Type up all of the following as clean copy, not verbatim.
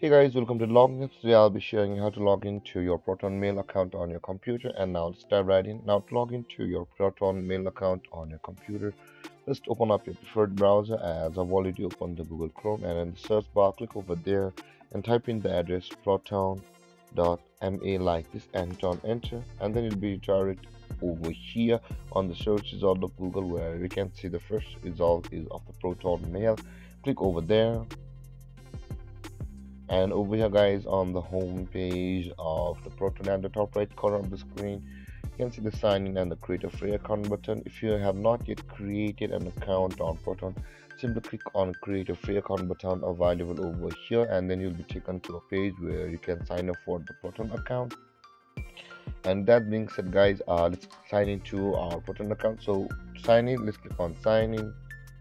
Hey guys, welcome to Login Tips. Today I'll be sharing how to log into your Protonmail account on your computer. And now let's dive right in. Now to log into your Protonmail account on your computer, just open up your preferred browser. As I've already opened the Google Chrome, and in the search bar click over there and type in the address proton.ma like this and hit on enter, and then you'll be redirected over here on the search result of Google, where you can see the first result is of the Protonmail. Click over there, and over here guys, on the home page of the Proton, at the top right corner of the screen, you can see the sign in and the create a free account button. If you have not yet created an account on Proton, simply click on create a free account button available over here, and then you'll be taken to a page where you can sign up for the Proton account. And that being said guys, let's sign into our Proton account. So to sign in, let's click on sign in.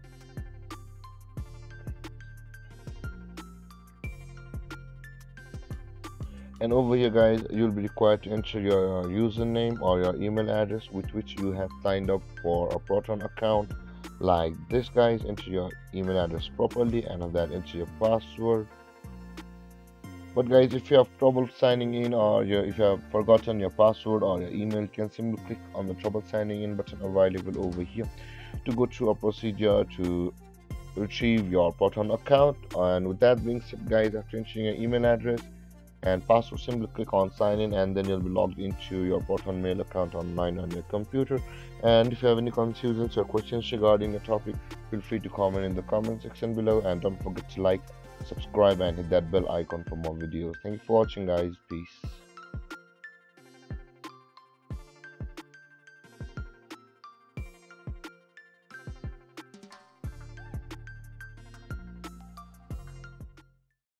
And over here guys, you'll be required to enter your username or your email address with which you have signed up for a Proton account, like this guys. Enter your email address properly, and of that enter your password. But guys, if you have trouble signing in, or if you have forgotten your password or your email, you can simply click on the trouble signing in button available over here to go through a procedure to retrieve your Proton account. And with that being said guys, after entering your email address and password, simply click on sign in, and then you'll be logged into your Protonmail account online on your computer. And if you have any confusions or questions regarding the topic, feel free to comment in the comment section below, and don't forget to like, subscribe, and hit that bell icon for more videos. Thank you for watching guys. Peace.